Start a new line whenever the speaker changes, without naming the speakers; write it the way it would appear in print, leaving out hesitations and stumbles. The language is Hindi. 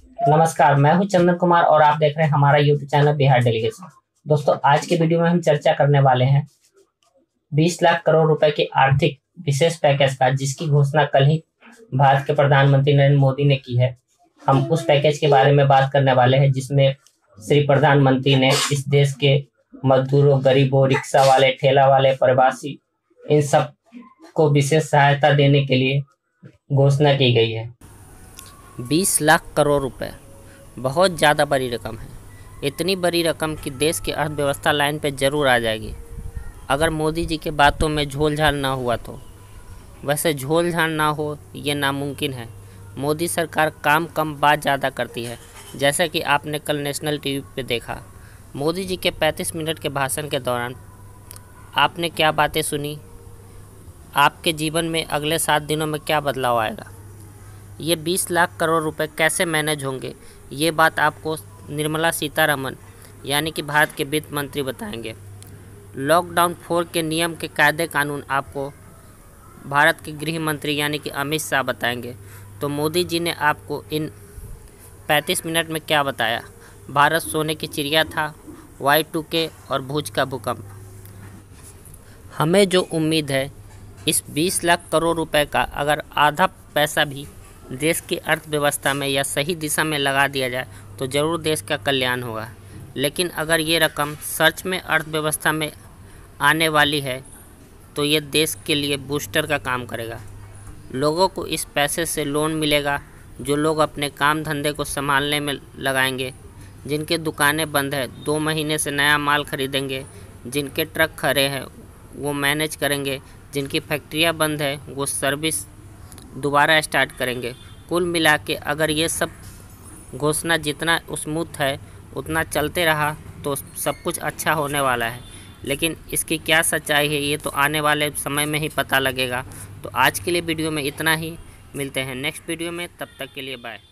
नमस्कार, मैं हूं चंदन कुमार और आप देख रहे हैं हमारा यूट्यूब चैनल बिहार डेलीगेशन। दोस्तों, आज के वीडियो में हम चर्चा करने वाले हैं 20 लाख करोड़ रुपए के आर्थिक विशेष पैकेज का, जिसकी घोषणा कल ही भारत के प्रधानमंत्री नरेंद्र मोदी ने की है। हम उस पैकेज के बारे में बात करने वाले हैं जिसमें श्री प्रधानमंत्री ने इस देश के मजदूरों, गरीबों, रिक्शा वाले, ठेला वाले, प्रवासी, इन सब को विशेष सहायता देने के लिए घोषणा की गई है।
20 लाख करोड़ रुपए बहुत ज़्यादा बड़ी रकम है। इतनी बड़ी रकम कि देश की अर्थव्यवस्था लाइन पे ज़रूर आ जाएगी अगर मोदी जी के बातों में झोल झाल ना हुआ तो। वैसे झोल झाल ना हो ये नामुमकिन है। मोदी सरकार काम कम बात ज़्यादा करती है। जैसा कि आपने कल नेशनल टीवी पे देखा, मोदी जी के 35 मिनट के भाषण के दौरान आपने क्या बातें सुनी, आपके जीवन में अगले 7 दिनों में क्या बदलाव आएगा, ये 20 लाख करोड़ रुपए कैसे मैनेज होंगे, ये बात आपको निर्मला सीतारमण यानी कि भारत के वित्त मंत्री बताएंगे। लॉकडाउन 4 के नियम के कायदे कानून आपको भारत के गृह मंत्री यानी कि अमित शाह बताएंगे। तो मोदी जी ने आपको इन 35 मिनट में क्या बताया? भारत सोने की चिड़िया था, Y2K और भुज का भूकंप। हमें जो उम्मीद है, इस 20 लाख करोड़ रुपए का अगर आधा पैसा भी देश की अर्थव्यवस्था में या सही दिशा में लगा दिया जाए तो ज़रूर देश का कल्याण होगा। लेकिन अगर ये रकम सच में अर्थव्यवस्था में आने वाली है तो ये देश के लिए बूस्टर का काम करेगा। लोगों को इस पैसे से लोन मिलेगा, जो लोग अपने काम धंधे को संभालने में लगाएंगे। जिनके दुकानें बंद है 2 महीने से नया माल खरीदेंगे। जिनके ट्रक खड़े हैं वो मैनेज करेंगे। जिनकी फैक्ट्रियाँ बंद है वो सर्विस दोबारा स्टार्ट करेंगे। कुल मिला के अगर ये सब घोषणा जितना स्मूथ है उतना चलते रहा तो सब कुछ अच्छा होने वाला है। लेकिन इसकी क्या सच्चाई है ये तो आने वाले समय में ही पता लगेगा। तो आज के लिए वीडियो में इतना ही। मिलते हैं नेक्स्ट वीडियो में, तब तक के लिए बाय।